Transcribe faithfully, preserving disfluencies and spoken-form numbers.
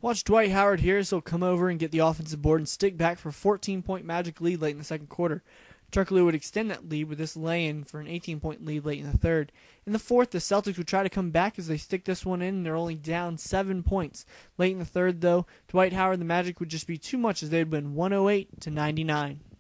Watch Dwight Howard here as he'll come over and get the offensive board and stick back for a fourteen-point Magic lead late in the second quarter. Turkoglu would extend that lead with this lay-in for an eighteen-point lead late in the third. In the fourth, the Celtics would try to come back as they stick this one in, and they're only down seven points. Late in the third, though, Dwight Howard and the Magic would just be too much as they would win one oh eight to ninety-nine.